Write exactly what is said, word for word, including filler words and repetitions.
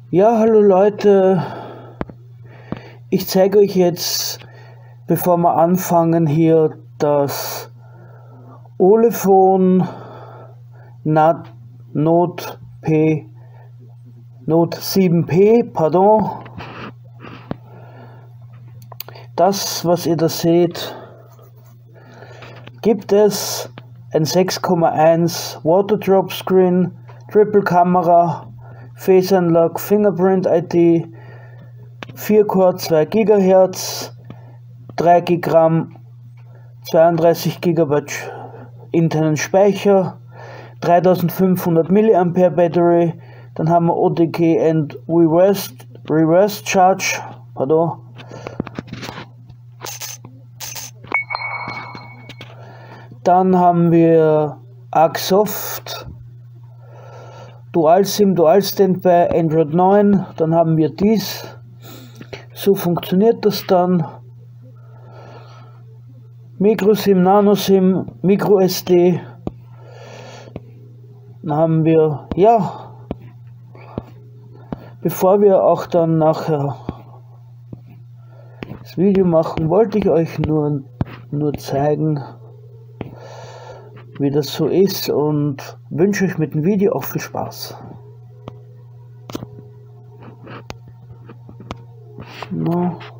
Ja, hallo Leute, ich zeige euch jetzt, bevor wir anfangen, hier das Olephone Note P, Note sieben P, pardon. Das, was ihr da seht, gibt es ein sechs Komma eins Waterdrop Screen, Triple Kamera, Face Unlock, Fingerprint I D, vier Core, zwei Gigahertz, drei Gigramm, zweiunddreißig Gigabyte internen Speicher, dreitausendfünfhundert Milliampere Battery, dann haben wir O T G and Reverse, Reverse Charge, pardon. Dann haben wir Arcsoft, Dual SIM, Dual Standby, Android neun, dann haben wir dies, so funktioniert das dann, Micro SIM, Nano SIM, Micro S D, dann haben wir, ja, bevor wir auch dann nachher das Video machen, wollte ich euch nur, nur zeigen, wie das so ist, und wünsche euch mit dem Video auch viel Spaß. No.